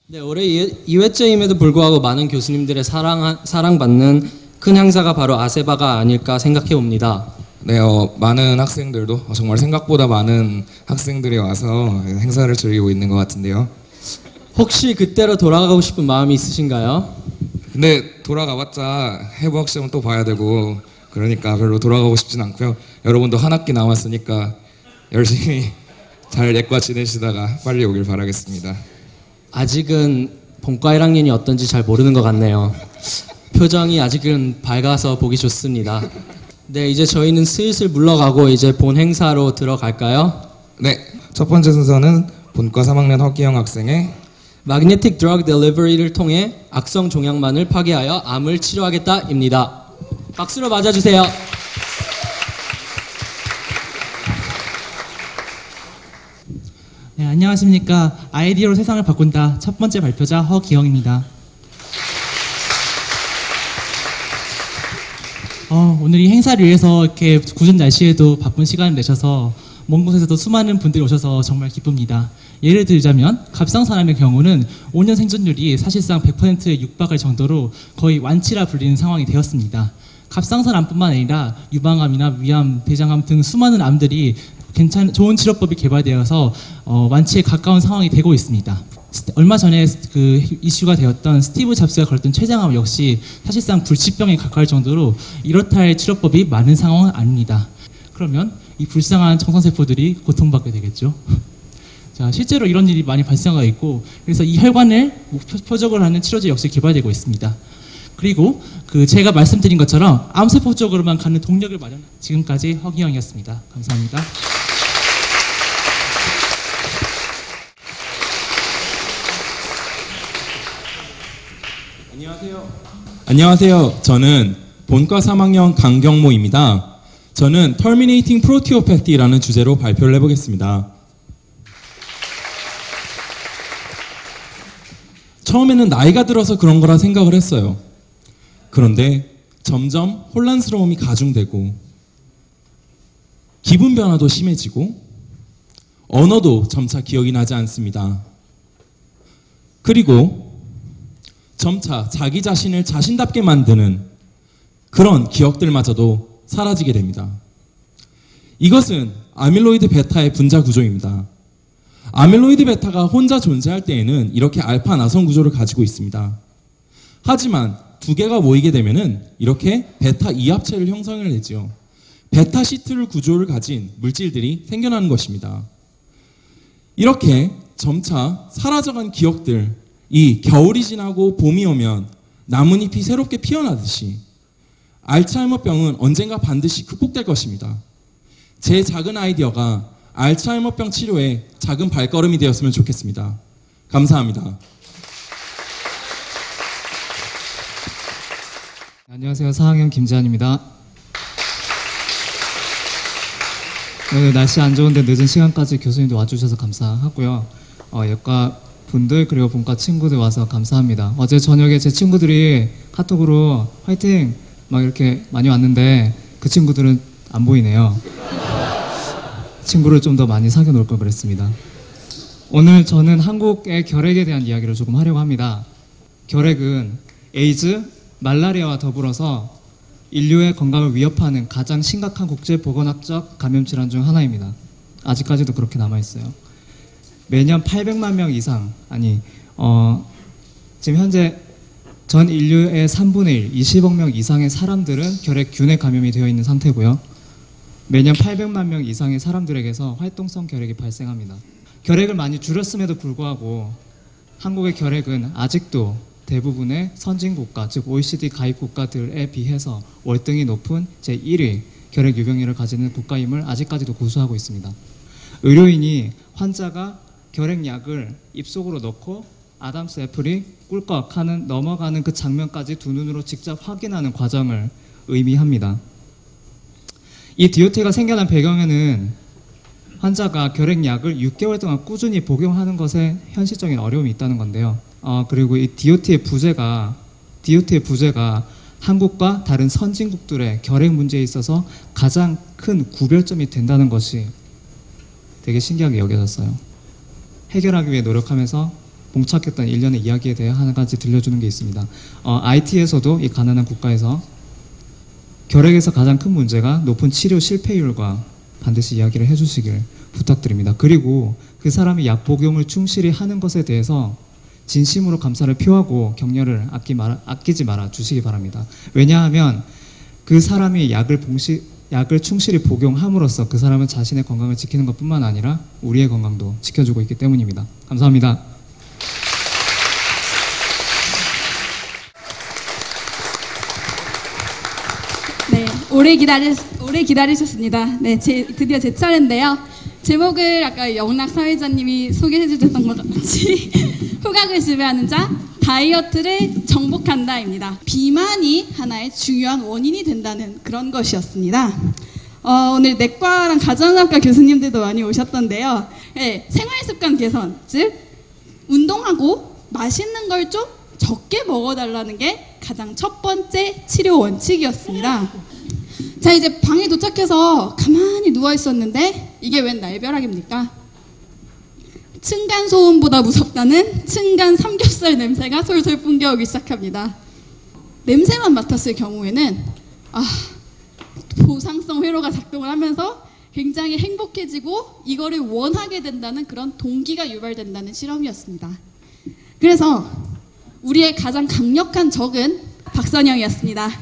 네, 올해 2회째임에도 불구하고 많은 교수님들의 사랑받는 큰 행사가 바로 아세바가 아닐까 생각해 봅니다. 네, 많은 학생들도 정말 생각보다 많은 학생들이 와서 행사를 즐기고 있는 것 같은데요. 혹시 그때로 돌아가고 싶은 마음이 있으신가요? 근데 돌아가봤자 해부학 시험은 또 봐야 되고 그러니까 별로 돌아가고 싶진 않고요. 여러분도 한 학기 남았으니까 열심히 잘 예과 지내시다가 빨리 오길 바라겠습니다. 아직은 본과 1학년이 어떤지 잘 모르는 것 같네요. 표정이 아직은 밝아서 보기 좋습니다. 네, 이제 저희는 슬슬 물러가고 이제 본 행사로 들어갈까요? 네, 첫 번째 순서는 본과 3학년 허기영 학생의 Magnetic Drug Delivery를 통해 악성 종양만을 파괴하여 암을 치료하겠다입니다. 박수로 맞아주세요. 네, 안녕하십니까. 아이디어로 세상을 바꾼다 첫 번째 발표자 허기영입니다. 오늘 이 행사를 위해서 이렇게 궂은 날씨에도 바쁜 시간을 내셔서 먼 곳에서도 수많은 분들이 오셔서 정말 기쁩니다. 예를 들자면 갑상선암의 경우는 5년 생존율이 사실상 100%에 육박할 정도로 거의 완치라 불리는 상황이 되었습니다. 갑상선암뿐만 아니라 유방암이나 위암, 대장암 등 수많은 암들이 좋은 치료법이 개발되어서 완치에 가까운 상황이 되고 있습니다. 얼마 전에 그 이슈가 되었던 스티브 잡스가 걸었던 췌장암 역시 사실상 불치병에 가까울 정도로 이렇다 할 치료법이 많은 상황은 아닙니다. 그러면 이 불쌍한 청선세포들이 고통받게 되겠죠. 자, 실제로 이런 일이 많이 발생하고 있고, 그래서 이 혈관을 표적으로 하는 치료제 역시 개발되고 있습니다. 그리고 제가 말씀드린 것처럼 암세포 쪽으로만 가는 동력을 마련. 지금까지 허기영이었습니다. 감사합니다. 안녕하세요. 저는 본과 3학년 강경모입니다. 저는 Terminating Proteopathy라는 주제로 발표를 해보겠습니다. 처음에는 나이가 들어서 그런 거라 생각을 했어요. 그런데 점점 혼란스러움이 가중되고 기분 변화도 심해지고 언어도 점차 기억이 나지 않습니다. 그리고 점차 자기 자신을 자신답게 만드는 그런 기억들마저도 사라지게 됩니다. 이것은 아밀로이드 베타의 분자 구조입니다. 아밀로이드 베타가 혼자 존재할 때에는 이렇게 알파 나선 구조를 가지고 있습니다. 하지만 두 개가 모이게 되면은 이렇게 베타 이합체를 형성을 내지요. 베타 시트 구조를 가진 물질들이 생겨나는 것입니다. 이렇게 점차 사라져간 기억들, 이 겨울이 지나고 봄이 오면 나뭇잎이 새롭게 피어나듯이 알츠하이머병은 언젠가 반드시 극복될 것입니다. 제 작은 아이디어가 알츠하이머병 치료에 작은 발걸음이 되었으면 좋겠습니다. 감사합니다. 안녕하세요. 4학년 김재한입니다. 오늘 날씨 안 좋은데 늦은 시간까지 교수님도 와주셔서 감사하고요. 예과 분들 그리고 본과 친구들 와서 감사합니다. 어제 저녁에 제 친구들이 카톡으로 화이팅 막 이렇게 많이 왔는데 그 친구들은 안 보이네요. 친구를 좀 더 많이 사귀어 놓을 걸 그랬습니다. 오늘 저는 한국의 결핵에 대한 이야기를 조금 하려고 합니다. 결핵은 에이즈, 말라리아와 더불어서 인류의 건강을 위협하는 가장 심각한 국제보건학적 감염질환 중 하나입니다. 아직까지도 그렇게 남아있어요. 매년 800만 명 이상, 지금 현재 전 인류의 3분의 1, 20억 명 이상의 사람들은 결핵균에 감염이 되어 있는 상태고요. 매년 800만 명 이상의 사람들에게서 활동성 결핵이 발생합니다. 결핵을 많이 줄였음에도 불구하고 한국의 결핵은 아직도 대부분의 선진국가, 즉 OECD 가입 국가들에 비해서 월등히 높은 제1위 결핵 유병률을 가지는 국가임을 아직까지도 고수하고 있습니다. 의료인이 환자가 결핵약을 입속으로 넣고 아담스 애플이 꿀꺽 하는 넘어가는 그 장면까지 두 눈으로 직접 확인하는 과정을 의미합니다. 이 DOT가 생겨난 배경에는 환자가 결핵약을 6개월 동안 꾸준히 복용하는 것에 현실적인 어려움이 있다는 건데요. 그리고 이 DOT의 부재가 한국과 다른 선진국들의 결핵 문제에 있어서 가장 큰 구별점이 된다는 것이 되게 신기하게 여겨졌어요. 해결하기 위해 노력하면서 봉착했던 일련의 이야기에 대해 한 가지 들려주는 게 있습니다. IT에서도 이 가난한 국가에서 결핵에서 가장 큰 문제가 높은 치료 실패율과 반드시 이야기를 해주시길 부탁드립니다. 그리고 그 사람이 약 복용을 충실히 하는 것에 대해서 진심으로 감사를 표하고 격려를 아끼지 말아 주시기 바랍니다. 왜냐하면 그 사람이 약을 충실히 복용함으로써 그 사람은 자신의 건강을 지키는 것뿐만 아니라 우리의 건강도 지켜주고 있기 때문입니다. 감사합니다. 네, 오래 기다리셨습니다. 네, 드디어 제 차례인데요. 제목을 아까 영락 사회자님이 소개해 주셨던 것 같이 후각을 지배하는 자, 다이어트를 정복한다입니다. 비만이 하나의 중요한 원인이 된다는 그런 것이었습니다. 오늘 내과랑 가정의학과 교수님들도 많이 오셨던데요. 네, 생활습관 개선, 즉 운동하고 맛있는 걸 좀 적게 먹어달라는 게 가장 첫 번째 치료 원칙이었습니다. 자, 이제 방에 도착해서 가만히 누워 있었는데 이게 웬 날벼락입니까? 층간 소음보다 무섭다는 층간 삼겹살 냄새가 솔솔 풍겨오기 시작합니다. 냄새만 맡았을 경우에는 보상성 회로가 작동을 하면서 굉장히 행복해지고 이거를 원하게 된다는 그런 동기가 유발된다는 실험이었습니다. 그래서 우리의 가장 강력한 적은 박선영이었습니다.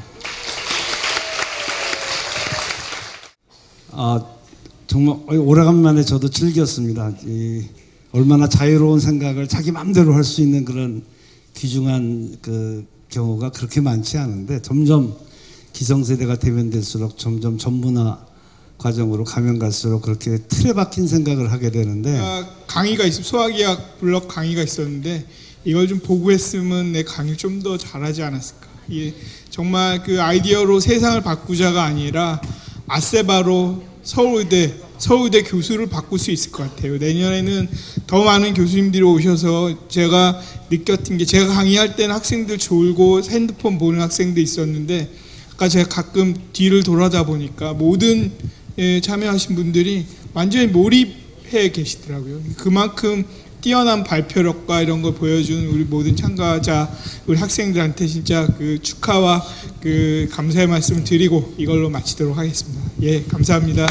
정말 오래간만에 저도 즐겼습니다. 얼마나 자유로운 생각을 자기 마음대로 할 수 있는 그런 귀중한 그 경우가 그렇게 많지 않은데 점점 기성세대가 되면 될수록 점점 전문화 과정으로 가면 갈수록 그렇게 틀에 박힌 생각을 하게 되는데 강의가 소화기학 블럭 강의가 있었는데 이걸 좀 보고 했으면 내 강의를 좀 더 잘하지 않았을까. 정말 그 아이디어로 세상을 바꾸자가 아니라 아세바로 서울대 교수를 바꿀 수 있을 것 같아요. 내년에는 더 많은 교수님들이 오셔서 제가 느꼈던 게 제가 강의할 때는 학생들 졸고 핸드폰 보는 학생도 있었는데 아까 제가 가끔 뒤를 돌아다 보니까 모든 참여하신 분들이 완전히 몰입해 계시더라고요. 그만큼 뛰어난 발표력과 이런 걸 보여준 우리 모든 참가자, 우리 학생들한테 진짜 그 축하와 그 감사의 말씀을 드리고 이걸로 마치도록 하겠습니다. 예, 감사합니다.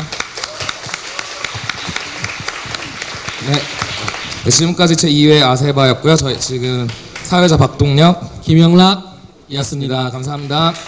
네, 지금까지 제 2회 아세바였고요. 저희 지금 사회자 박동혁, 김영락이었습니다. 감사합니다.